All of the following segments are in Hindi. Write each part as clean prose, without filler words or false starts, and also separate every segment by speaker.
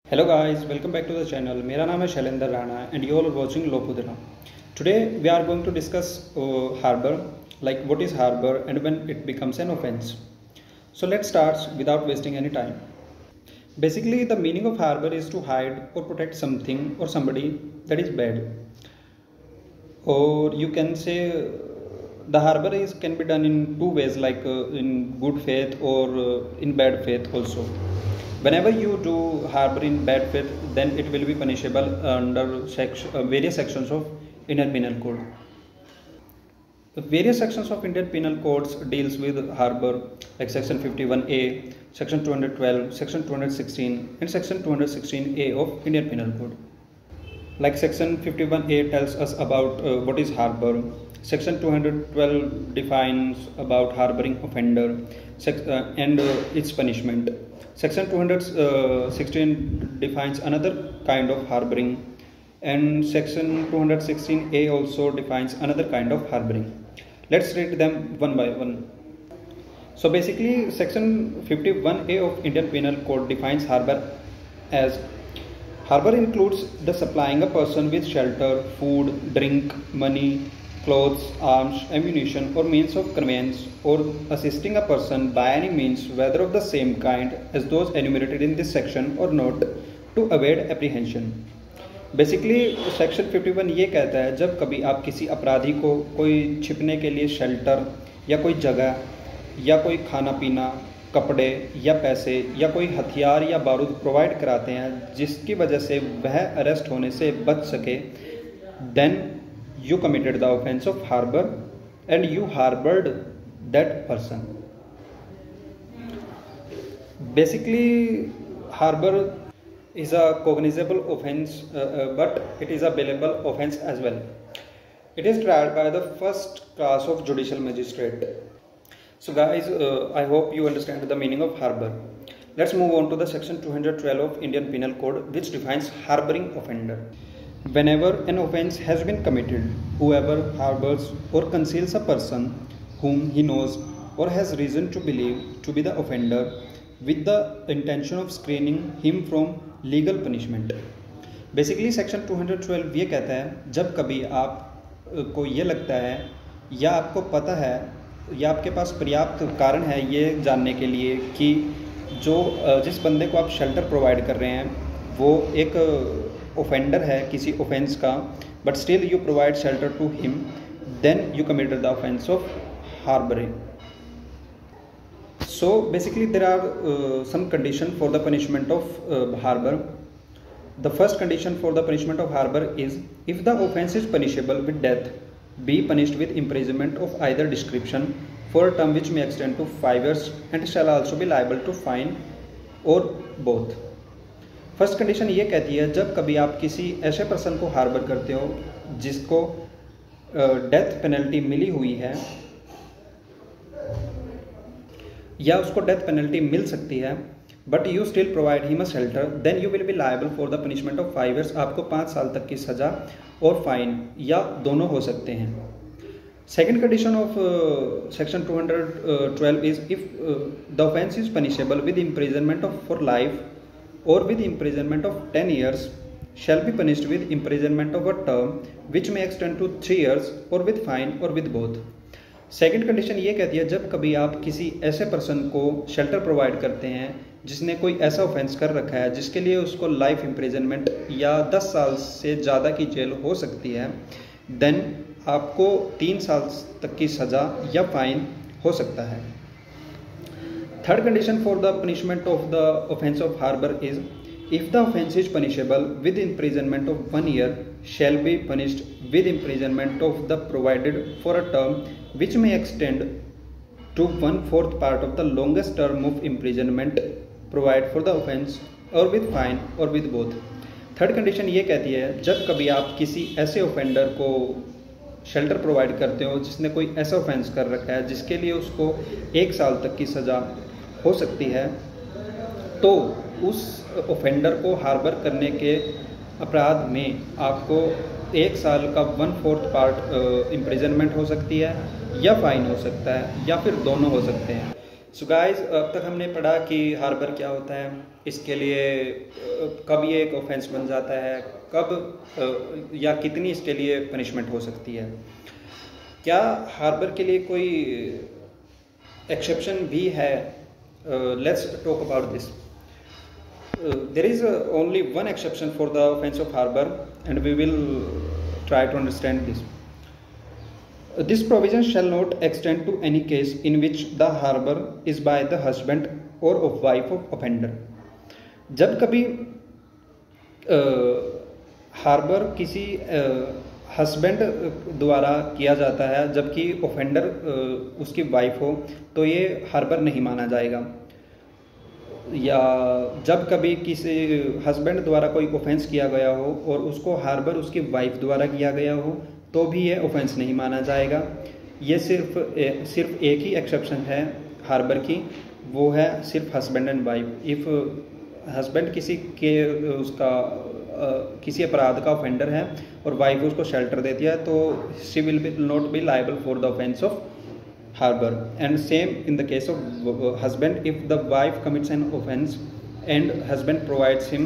Speaker 1: Hello guys, welcome back to the channel. मेरा नाम है Shailendra Rana and you all are watching Lopudra. Today we are going to discuss harbor, like what is harbor and when it becomes an offense. So let's start without wasting any time. Basically the meaning of harbor is to hide or protect something or somebody that is bad. Or you can say the harbor can be done in two ways, like in good faith or in bad faith also. Whenever you do harbor in bad faith, then it will be punishable under various sections of Indian Penal Code. The various sections of Indian Penal Codes deals with harbor, like section 51A, section 212, section 216 and section 216A of Indian Penal Code. Like section 51A tells us about what is harbor. Section 212 defines about harboring offender and its punishment. Section 216 defines another kind of harboring, and section 216A also defines another kind of harboring. Let's read them one by one. So basically section 51A of Indian Penal Code defines harbor as: harbor includes the supplying a person with shelter, food, drink, money, clothes, arms, ammunition or means of conveyance, or assisting a person by any means, whether of the same kind as those enumerated in this section or not, to evade apprehension. Basically section 51 ये कहता है, जब कभी आप किसी अपराधी को कोई छिपने के लिए शेल्टर या कोई जगह या कोई खाना पीना, कपड़े या पैसे या कोई हथियार या बारूद प्रोवाइड कराते हैं जिसकी वजह से वह अरेस्ट होने से बच सके, then you committed the offense of harbor and you harbored that person. Basically harbor is a cognizable offense, but it is a bailable offense as well. It is tried by the first class of judicial magistrate. So guys, I hope you understand the meaning of harbor. Let's move on to the section 212 of Indian Penal Code, which defines harboring offender. Whenever an offense has been committed, whoever harbors or conceals a person whom he knows or has reason to believe to be the offender with the intention of screening him from legal punishment. Basically section 212 ये कहता है, जब कभी आप को ये लगता है या आपको पता है या आपके पास पर्याप्त कारण है ये जानने के लिए कि जिस बंदे को आप शेल्टर प्रोवाइड कर रहे हैं वो एक offender है किसी offense का, but still you provide shelter to him, then you committed the offense of harboring. So basically there are some conditions for the punishment of harbor. The first condition for the punishment of harbor is, if the offense is punishable with death, be punished with imprisonment of either description for a term which may extend to 5 years and shall also be liable to fine or both. First condition ये कहती है, जब कभी आप किसी ऐसे पर्सन को हार्बर करते हो जिसको डेथ पेनल्टी मिली हुई है या उसको डेथ पेनल्टी मिल सकती है, but you still provide him a shelter, then you will be liable for the punishment of 5 years. आपको 5 साल तक की सज़ा और फाइन या दोनों हो सकते हैं. Second condition of section 212 is, if the offence is punishable with imprisonment of for life or with imprisonment of 10 years, shall be punished with imprisonment of a term which may extend to 3 years or with fine or with both. Second condition ये कहती है, जब कभी आप किसी ऐसे पर्सन को शेल्टर प्रोवाइड करते हैं जिसने कोई ऐसा ऑफेंस कर रखा है जिसके लिए उसको लाइफ इम्प्रिजनमेंट या 10 साल से ज़्यादा की जेल हो सकती है, देन आपको 3 साल तक की सज़ा या फाइन हो सकता है. Third condition for the punishment of the offence of harbor is, if the offence is punishable with imprisonment of 1 year, shall be punished with imprisonment of the provided for a term which may extend to 1/4 part of the longest term of imprisonment provided for the offence, or with fine or with both. Third condition ये कहती है, जब कभी आप किसी ऐसे ऑफेंडर को शेल्टर प्रोवाइड करते हो जिसने कोई ऐसा ऑफेंस कर रखा है जिसके लिए उसको 1 साल तक की सज़ा हो सकती है, तो उस ऑफेंडर को हार्बर करने के अपराध में आपको 1 साल का 1/4 पार्ट इम्प्रिजनमेंट हो सकती है या फाइन हो सकता है या फिर दोनों हो सकते हैं. सो गाइस, अब तक हमने पढ़ा कि हार्बर क्या होता है, इसके लिए कब ये एक ऑफेंस बन जाता है, कब या कितनी इसके लिए पनिशमेंट हो सकती है। क्या हार्बर के लिए कोई एक्सेप्शन भी है? Let's talk about this. There is only one exception for the offense of harbor, and we will try to understand this. This provision shall not extend to any case in which the harbor is by the husband or of wife of offender. जब कभी हार्बर किसी हस्बैंड द्वारा किया जाता है जबकि ऑफेंडर उसकी वाइफ हो, तो ये हार्बर नहीं माना जाएगा। या जब कभी किसी हस्बैंड द्वारा कोई ऑफेंस किया गया हो और उसको हार्बर उसकी वाइफ द्वारा किया गया हो, तो भी ये ऑफेंस नहीं माना जाएगा। ये सिर्फ एक ही एक्सेप्शन है हार्बर की, वो है सिर्फ husband and wife. If husband किसी अपराध का ऑफेंडर है और वाइफ उसको शेल्टर देती है, तो she will not be liable for the offence of harbor. And same in the case of husband, if the wife commits an offense and husband provides him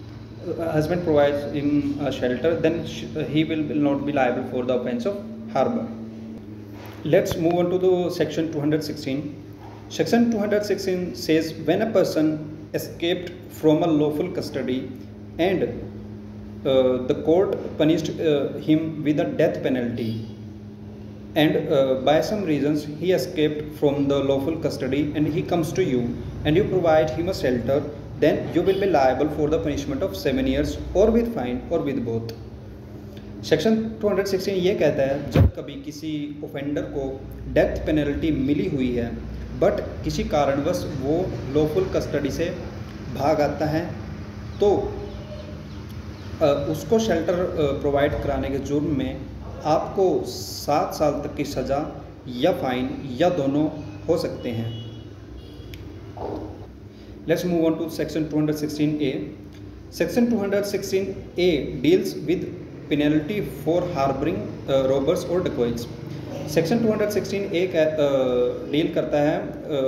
Speaker 1: a shelter, then he will not be liable for the offense of harbor. Let's move on to the section 216. Section 216 says, when a person escaped from a lawful custody and the court punished him with a death penalty, and by some reasons he escaped from the lawful custody and he comes to you and you provide him a shelter, then you will be liable for the punishment of 7 years or with fine or with both. Section 216 ये कहता है, जब कभी किसी ऑफेंडर को डेथ पेनल्टी मिली हुई है बट किसी कारणवश वो लॉफुल कस्टडी से भाग आता है, तो उसको शेल्टर प्रोवाइड कराने के जुर्म में आपको 7 साल तक की सज़ा या फाइन या दोनों हो सकते हैं। Let's move on to section 216A. Section 216A deals with penalty for harbouring robbers और डकॉइट्स। सेक्शन 216A डील करता है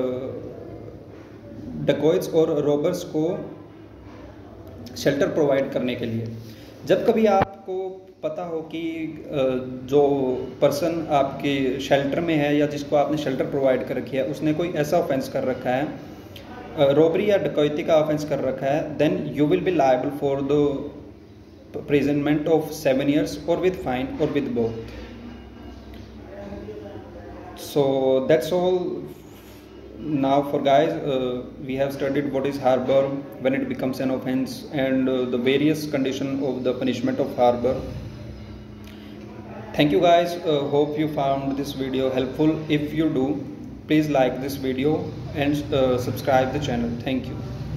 Speaker 1: डकॉइट्स और रॉबर्स को शेल्टर प्रोवाइड करने के लिए। जब कभी आपको पता हो कि जो पर्सन आपके शेल्टर में है या जिसको आपने शेल्टर प्रोवाइड कर रखी है, उसने कोई ऐसा ऑफेंस कर रखा है, रॉबरी या डकैती का ऑफेंस कर रखा है, then you will be liable for the imprisonment of 7 years or with fine or with both. So that's all now for guys. We have studied what is harbor, when it becomes an offense, and the various condition of the punishment of harbor. Thank you guys. Hope you found this video helpful. If you do, please like this video and subscribe the channel. Thank you.